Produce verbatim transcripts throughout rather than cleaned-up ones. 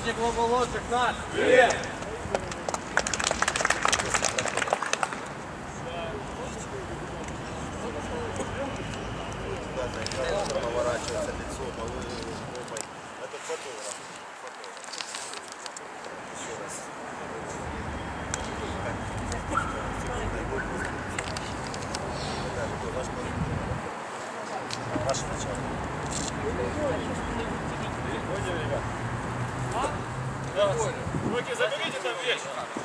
Помощник лоботчик наш. Привет. Поворачивается лицо, попой. Это фотограф. Еще раз. Ваше начало. Руки заберите там вещь.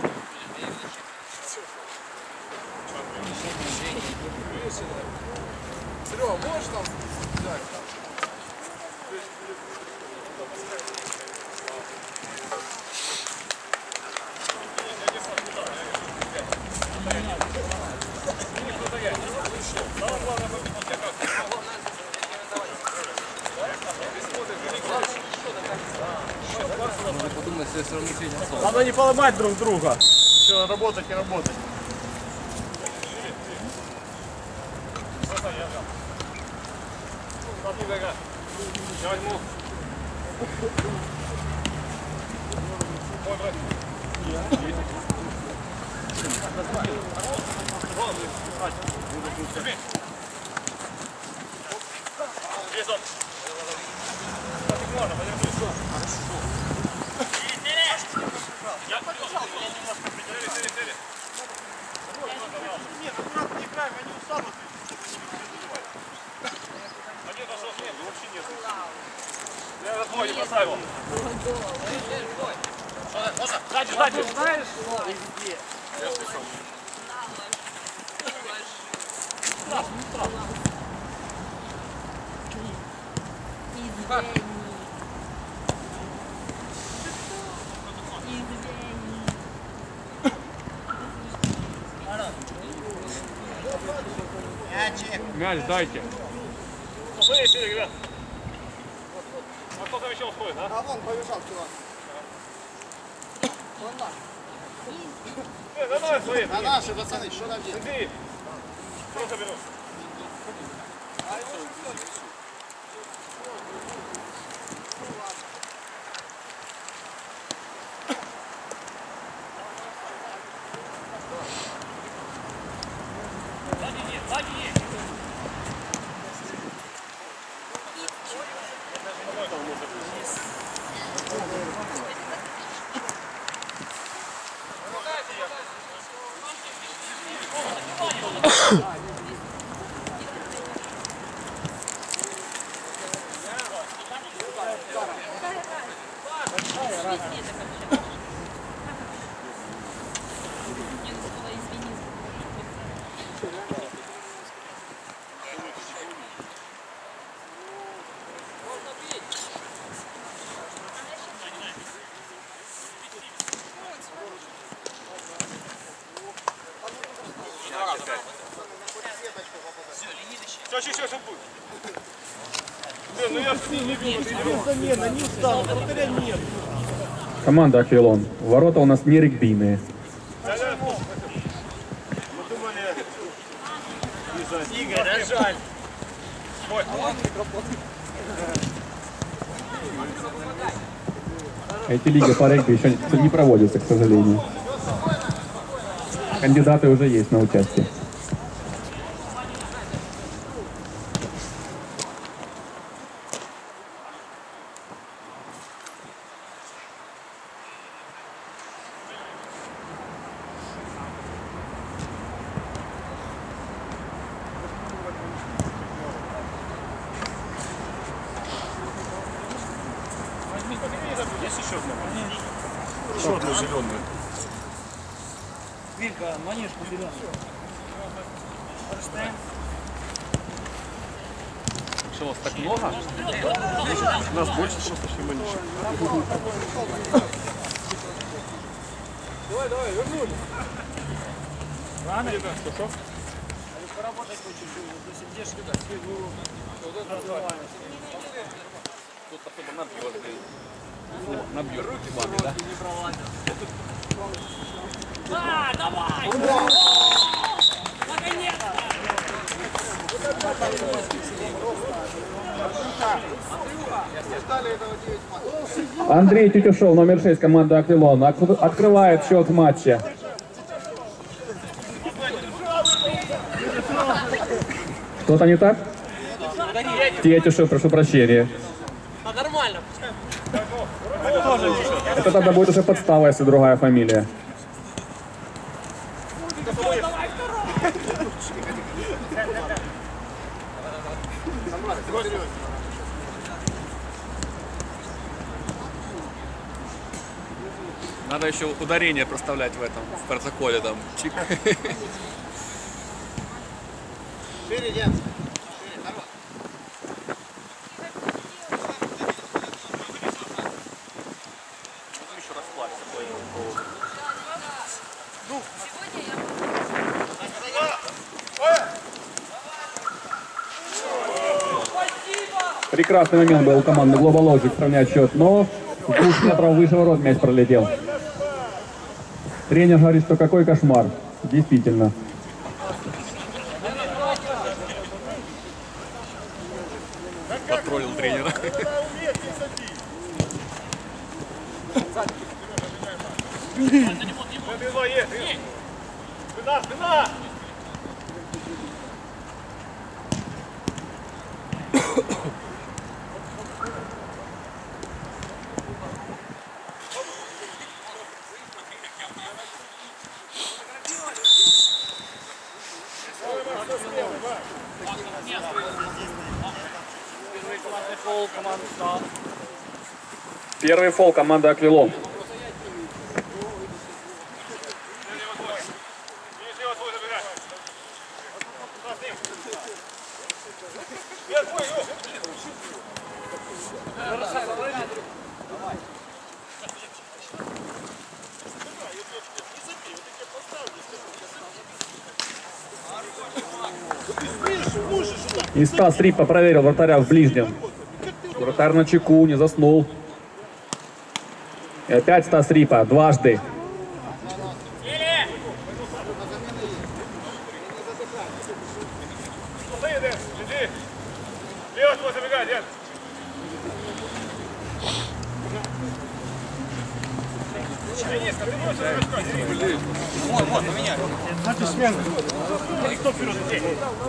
Серега, можешь там взять? Надо не поломать друг друга. Все, работать и работать. Я возьму. Ой, брат. Держи. Здесь он. Можно, подержи. Хорошо. Я побежал, я немножко придержи. Сели, сели. Нет, аккуратно не играем, они устанут. Один пошел снег, вообще нет. Я этот мой не поставил. Сзади, сзади. Знаешь, что везде? Я слышал. Извини. Извини. Мяч дайте. Смотри, сюда, ребят. А кто там еще уходит, а? А вон побежал, чувак. Вон наш. Э, давай, свои. А наши пацаны, что там делать? Иди. Просто беру. Все, еще, сейчас будет. Блин, ну я с ним не бил. Замена, не устану, вратаря нет. Команда Аквилон. Ворота у нас не регбийные. Мы думали... Игорь, а жаль. Ой. Эти лиги по регби еще не проводятся, к сожалению. Кандидаты уже есть на участие. Есть еще одна? Еще одну зеленую. Вилька, манежку зеленую. Что, у вас так много? У нас больше просто, чем манежек. Давай, давай, вернули. Рано? Хорошо? Поработать чуть-чуть, вот если где сюда, вот это развиваем. Тут особо набьет, блин. Набьет руки вами, да? Не пролазят. А, давай! Наконец-то! Ждали этого девять матчей. Андрей Тютюшов, номер шесть, команда «Аквилон», от- открывает счет в матче. Что-то не так? Тетюшев, прошу прощения. А нормально. Это тогда будет уже подстава, если другая фамилия. Надо еще ударение проставлять в этом, в протоколе там. Чик. Шире, дед. Шире, хорош. Еще расплавься по этому поводу. Прекрасный момент был у команды Global Logic сравнять счет, но с двух метров выше ворот мяч пролетел. Тренер говорит, что какой кошмар. Действительно. Потроллил тренера. Спина, спина! Фол, команда «Стал». Первый фол команды «Аквилон». И Стас Риппа проверил вратаря в ближнем. Вратарь на чеку, не заснул. И опять Стас Риппа, дважды. Лево, твой забегай, дед! Вот, вот, на меня. Кто вперед? Здесь.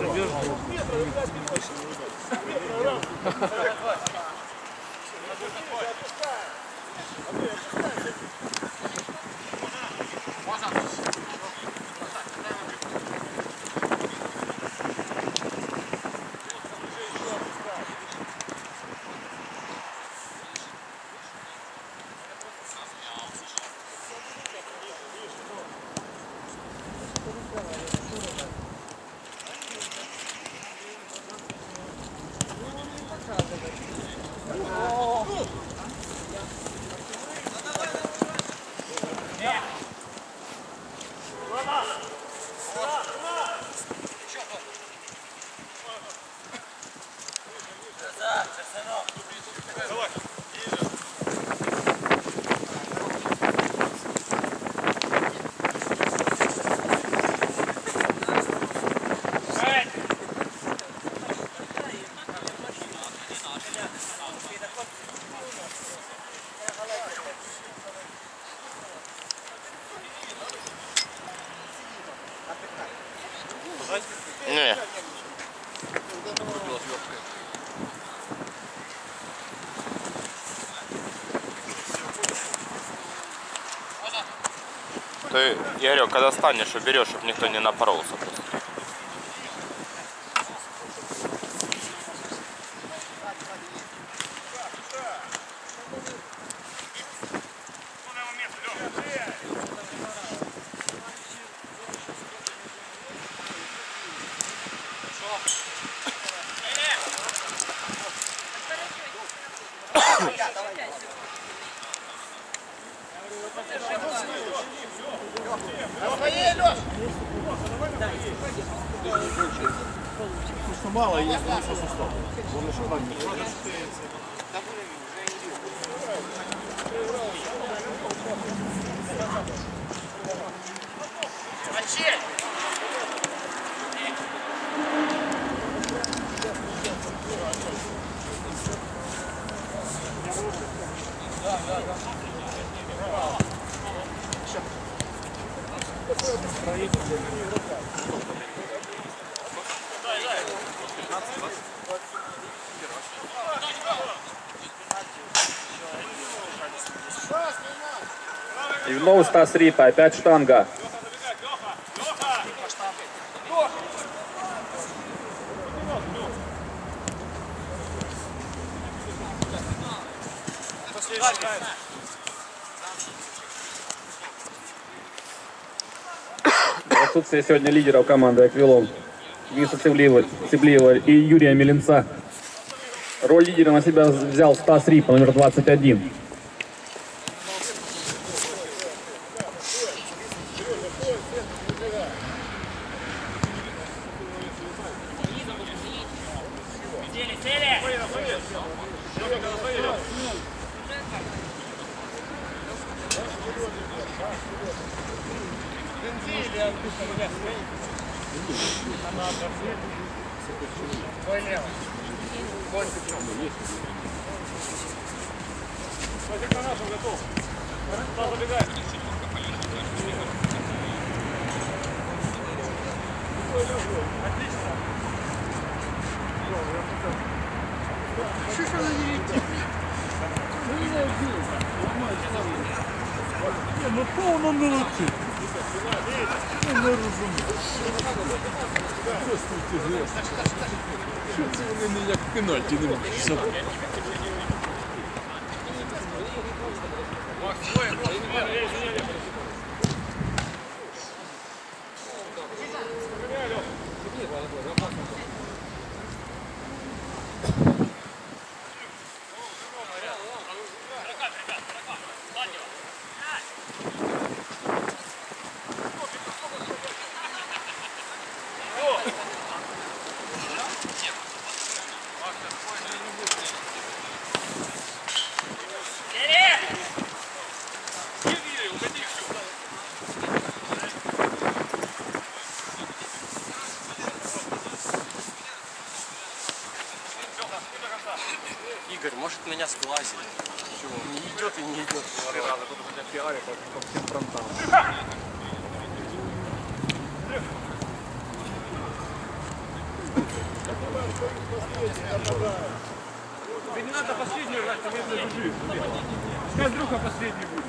Не. Ты, Игорек, когда станешь, уберешь, чтобы никто не напоролся. Мало есть, но все сустав. Он еще так не И вновь Стас Рипа, опять штанга. В отсутствие сегодня лидеров команды Аквилон, Дениса Цеблиева, Цеблиева и Юрия Меленца, роль лидера на себя взял Стас Рипа, номер двадцать один. Ну то воно не летить. Ну не розумію. Що це вони ніяк пенальті не можуть? Игорь, может меня сглазили? Чего? Не идет и не идет. Три раза тут у меня пиарит по всем фронтам. Не надо последнюю играть, там если бежишь. Пускай Андрюха последний будет.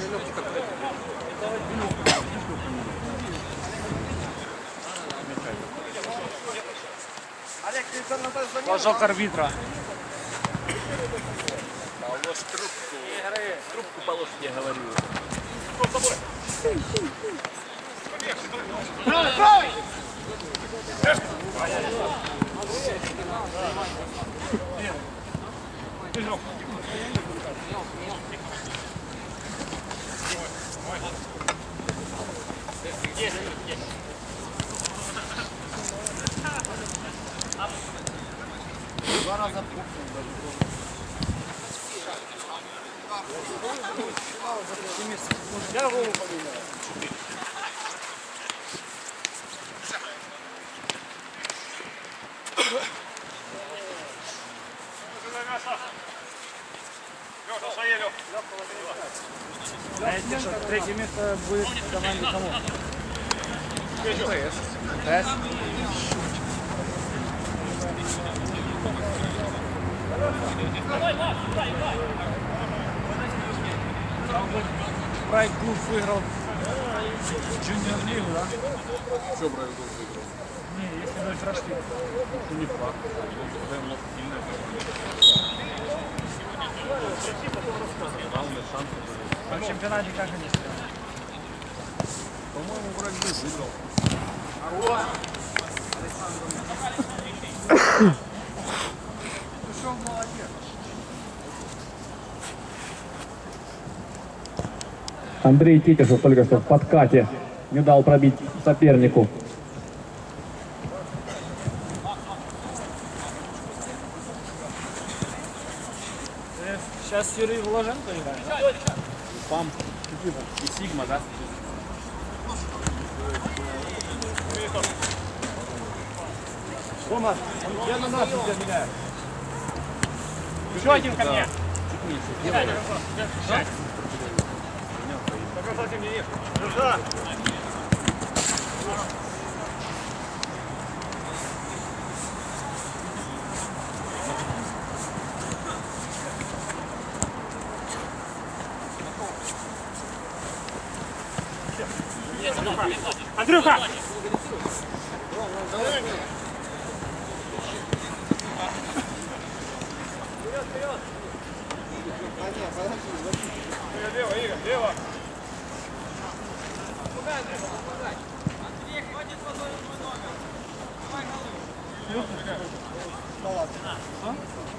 Флажок арбитра. Положь трубку. Трубку положь, я говорю. Два раза пукнул даже. Я голову поменяю. Знаете, что третье место будет в команде кому? ТС. ТС. Прайд клуб выиграл Junior Лигу, да? Що Брайан Клуб виграв? Не, если мы прошли. Це не факт. Це воно сильне. Равные шансы были. А в чемпионате как они стоят? По-моему, Брайан Клуб выиграл. Пришел молодец. Андрей Титишев только что в подкате не дал пробить сопернику. Сейчас Юрий Вложенко играет. Пам. И Сигма, да? Рома, я на нас тебя меняю. Еще один ко мне. До конца тем не ешь. Держа. Андрюха! Лево, Игорь, лево! Помогай, Андрей, помогай! Андрей, хватит водой мой номер! Давай голову! Да ладно. А?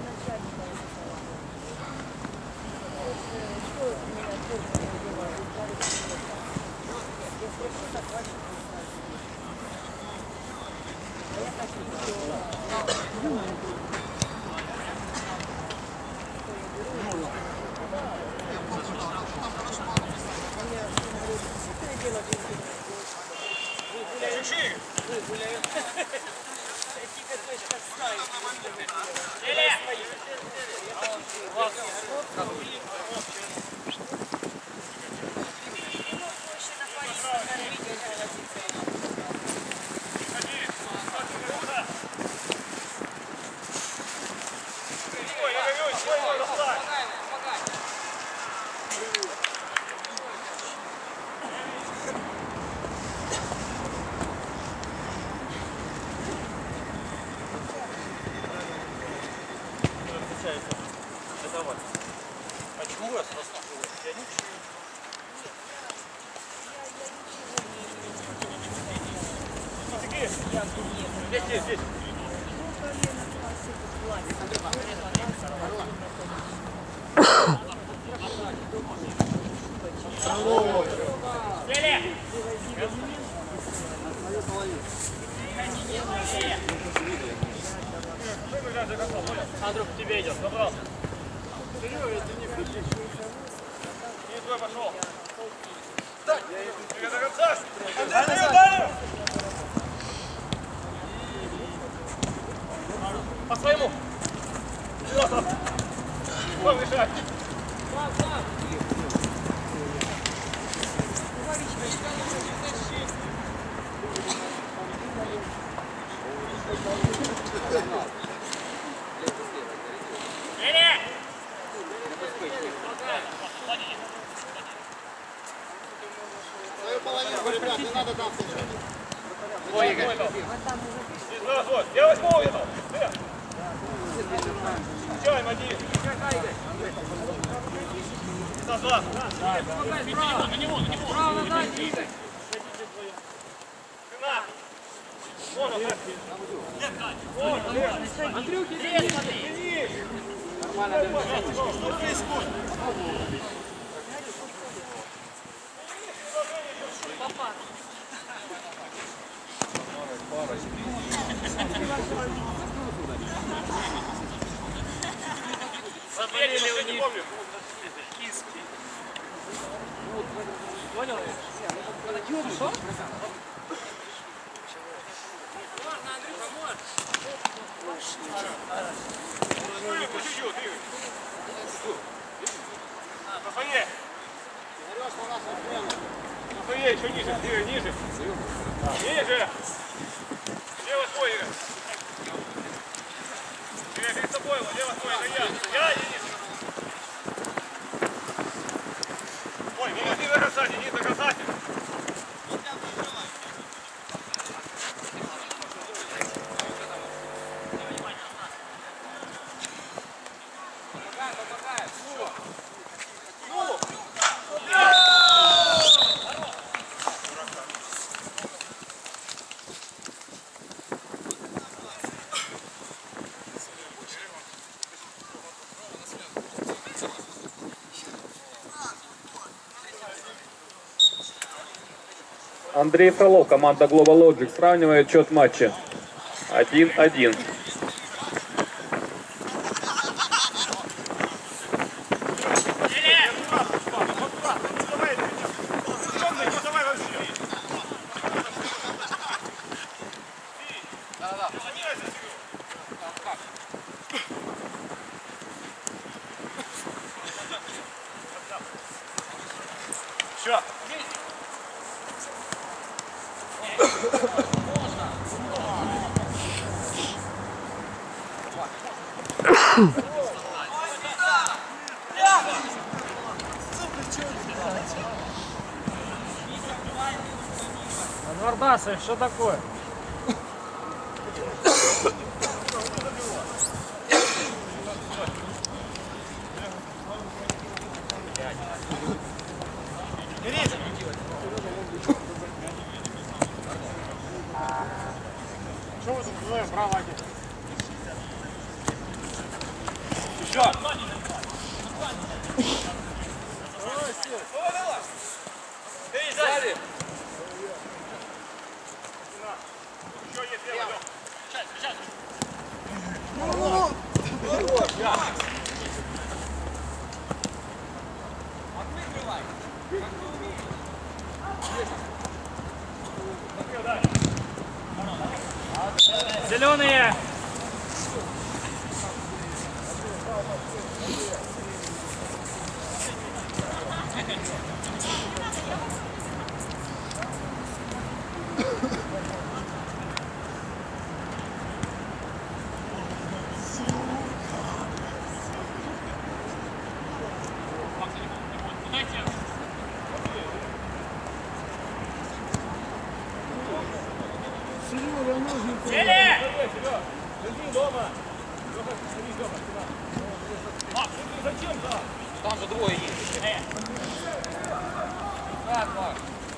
Почему вас рассматривают? Я ничего. Здесь, здесь, здесь. Андрюх, к тебе идет, забрал. И твой пошел. Двигай до конца. Андрей, даю, даю. По своему. Сам решай. Ой, Игорь. Я восьмого видел. Все, им один. Стас, два. Помогай, справа. На него, на него. Справа, назад, Игорь. Спина. Вон он. Андрюхи, здесь смотри. Нормально, Папа. Заболели у них. Киски. Понял? Что? Можно, Андрюха, можно. Рафаэль. Рафаэль, еще ниже, ниже, ниже. Ниже. Лево свой, Игорь. Игорь, перед тобой его, лево свой, это я. Я, Денис. Ой, не до конца, не до конца. Андрей Фролов, команда Global Logic, сравнивает счет матча один-один. Еще. Адвардасы, что такое? Что вы тут вдвоем, право один? Еще! Эй, сзади! Еще есть лево, Лёх. Сейчас, сейчас. Отыгрывай. Зеленые! Там же двое есть. Да, два.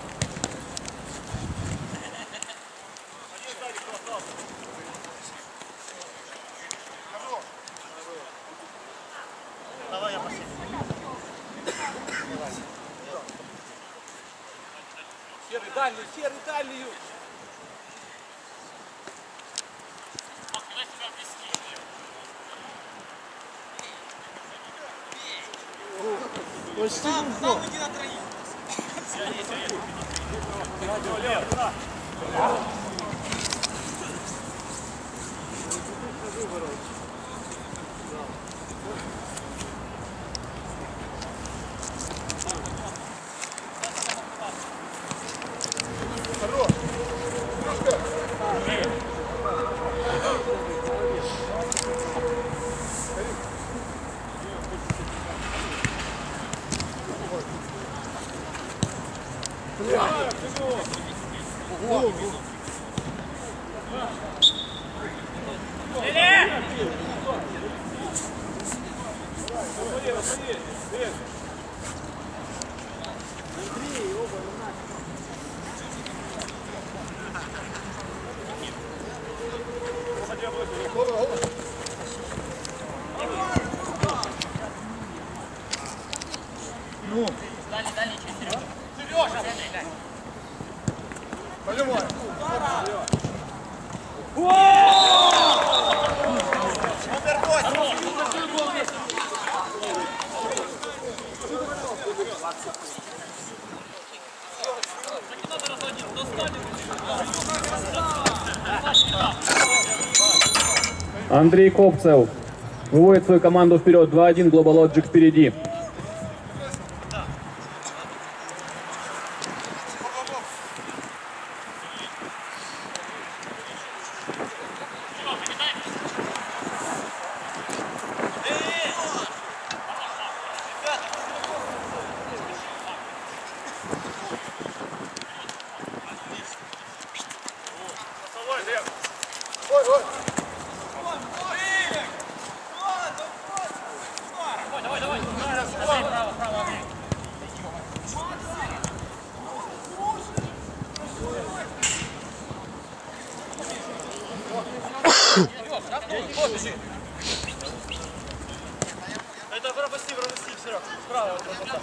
Давай я последний. Серый дальнюю, серый дальнюю. Почти Сам, сам иди на троих. Дальний, дальний, чуть Сережа. Сережа! Полевой. Номер восемь. Андрей Копцев выводит свою команду вперед. два один, Global Logic впереди. Ой, ой. Давай, давай, давай. Право, право, Андрей. Это пропусти, пропусти, Серег. Справа вот это.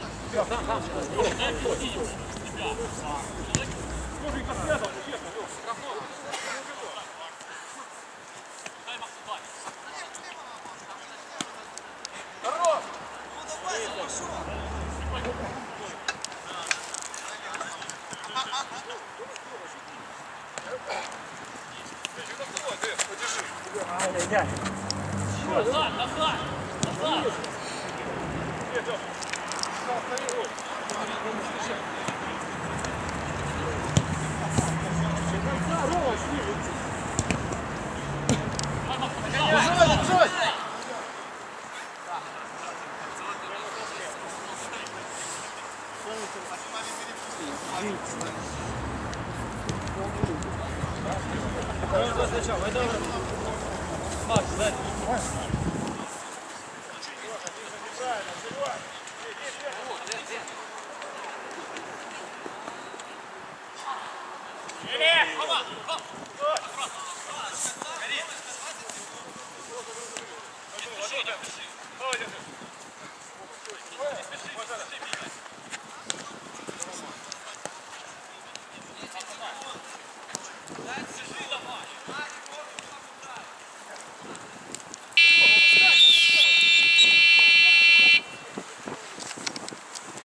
Назад, назад, назад. Давай сначала, давай. Макс, дай.